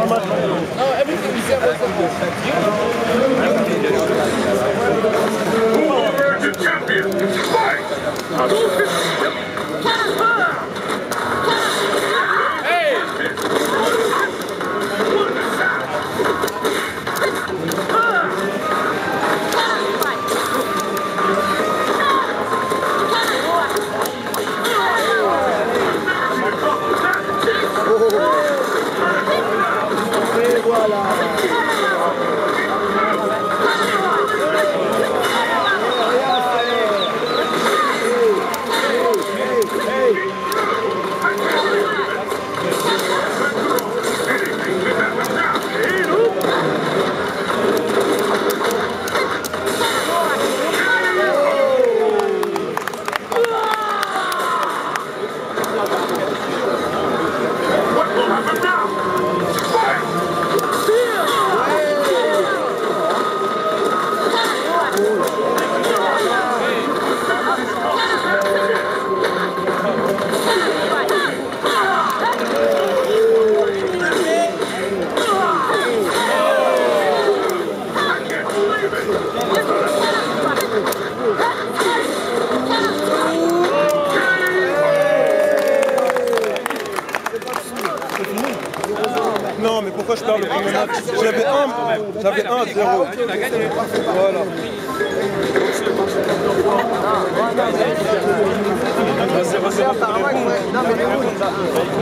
match. No, everything you said was Who will emerge a champion? Fight! Non, mais pourquoi je perds le premier match? J'avais 1-0. Voilà.